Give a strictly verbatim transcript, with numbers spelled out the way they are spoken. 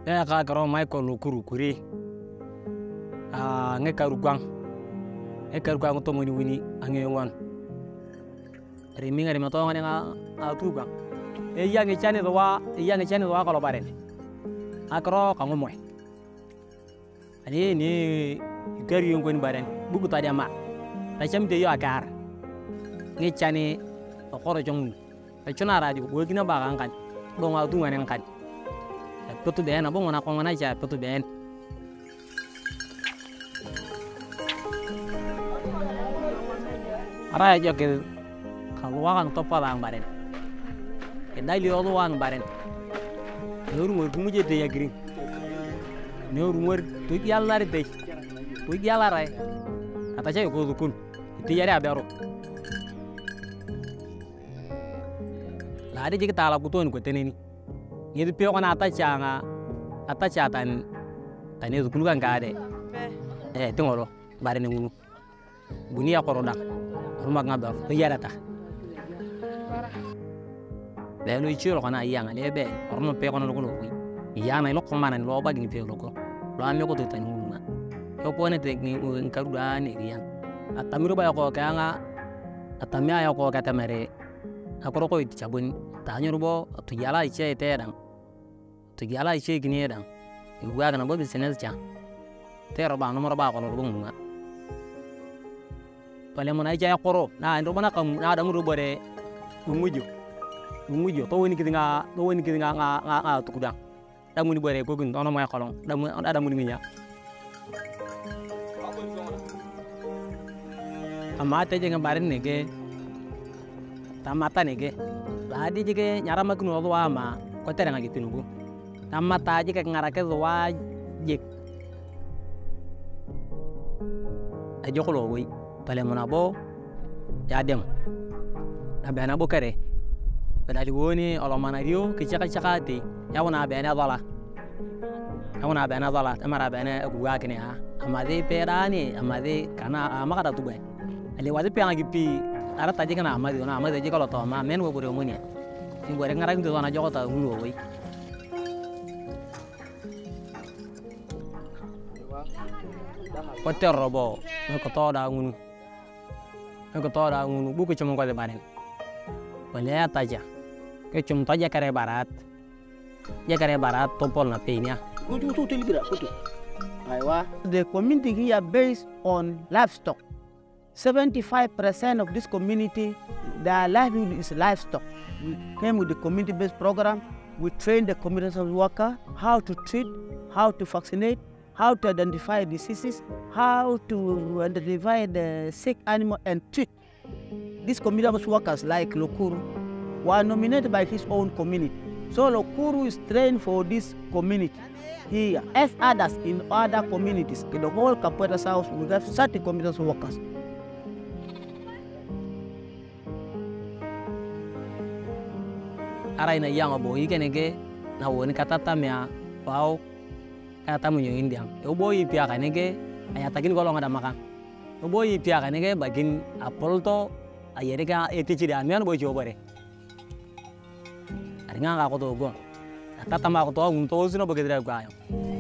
ya ka karo Michael Lokuru kuri ah nge karu gwang e karu gwang to moni wini ange ngwan remi ngari ma to ngani nga atu gwang e ya nge chane do wa e ya nge chane do wa kalo bare akro ka ngomoy ani ni gari yon gon bare bugu ta ma ta cham de yo akar nge chane o koro jong ta chuna radio go gina ba kan kan do nga du ngani kan petu ben abo ngona ko ngona ja petu ben ara ya ke kalwa kan topa bang baren ke dali olo wan baren noru mo kumuje de ya green noru mo to yalla re de to yalla rai ata chay ko dukun ti yare abaro la de jike tala ku ton ko teneni ni pe ko na ata changa ata cha tan tani dukun kan gade eh tingoro baren ngunu buni ya koroda rumah ngabaf to yara ta belo ichiro kana yanga lebe orno pe kono kono wi yana lo komana lo ba ni pe lo ko lo ame ko to tani nguna ko pone tekni nkaruda ni riyan atamiro ba ko kanga atamya ya ko katamere akoro ko tichabun tanyo bo to yala iche tedan to yala iche gini edan igwa kana bo business cha tero ba no ba ko lo nguna pale mona ja koro na ndo bana kam na da muru bore umujo umujo to woni kidinga to woni kidinga nga nga nga to kudang da muni bore ko gun ono moy xolong da mu da muni nginya amma te je ngambare nege tamata nege la di je nyara makno do ama ko tere nga gitu nugo tamata je ke ngarake do wa je ajo ko lo wi pale mona bo ya dem na bana bo kare bana di woni olo mana rio ke chaka chaka ti ya wona bana dala ya wona bana dala amara bana guwa kene ha amade perani amade kana amaka da tubai ale wadi pe ngi pi ara taji kana amade na amade je kalo to ma men wo bore moni ni bore ngara ngi to na joko ta hulu wi Kote robo ko to da ngunu ko to da ngunu buku cuma ko de baren boleh taja ke cuma taja kare barat ya kare barat topol na penya Kutu kutu libira kutu aywa the community here based on livestock. seventy-five percent of this community their livelihood is livestock. We came with the community based program. We train the community worker how to treat, how to vaccinate, how to identify diseases, how to identify the sick animal and treat. These community workers like Lokuru were nominated by his own community. So Lokuru is trained for this community here, as others in other communities. In the whole Kapueta South, we have thirty community workers. Ara ina yang abo ikene ke na woni katata mea pau kata munyo indiang obo yi pia kanege aya takin golong ada makan obo yi pia kanege bagin apol to ayere ka etichi da mian bo jobare ari nga ka ko to go tata ma ko to un to sino bagedra gwa